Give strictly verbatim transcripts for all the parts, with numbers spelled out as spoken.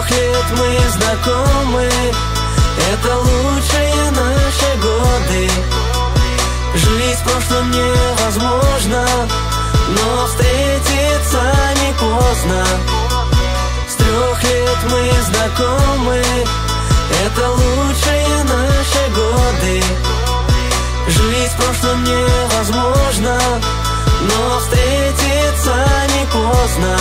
трех лет мы знакомы, это лучшие наши годы. Жить в прошлом невозможно, но встретиться не поздно. С трех лет мы знакомы, это лучшие наши годы. Жить в прошлом невозможно, но встретиться не поздно.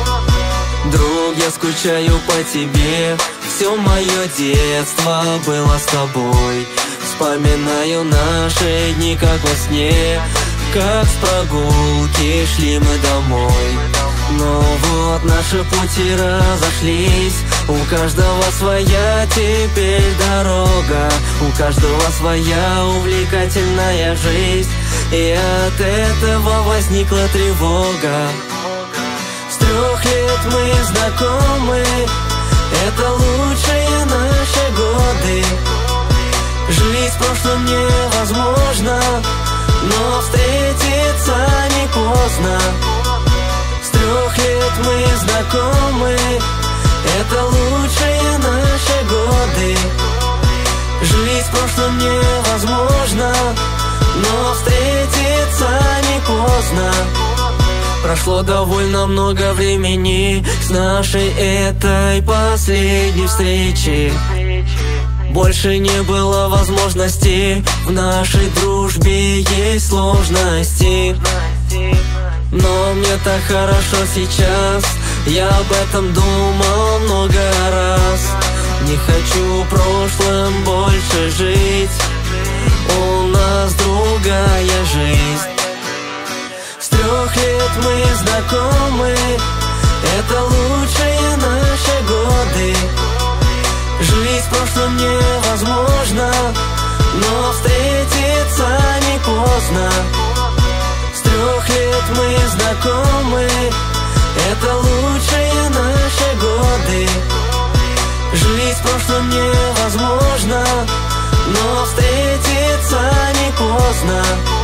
Друг, я скучаю по тебе, все мое детство было с тобой. Вспоминаю наши дни, как во сне, как с прогулки шли мы домой. Но вот наши пути разошлись, у каждого своя теперь дорога, у каждого своя увлекательная жизнь, и от этого возникла тревога. С трех лет мы знакомы, это лучшие наши годы. Жить в прошлом невозможно, но встретиться не поздно. С трех лет мы знакомы, это лучшие наши годы. Жить в прошлом невозможно, но встретиться не поздно. Прошло довольно много времени с нашей этой последней встречи. Больше не было возможности, в нашей дружбе есть сложности. Но мне так хорошо сейчас, я об этом думал много раз. Не хочу прошлым больше жить, у нас другая жизнь. С трех лет мы знакомы, это лучшие наши годы. Жить в прошлом невозможно, но встретиться не поздно. С трех лет мы знакомы, это лучшие наши годы. Жить в прошлом невозможно, но встретиться не поздно.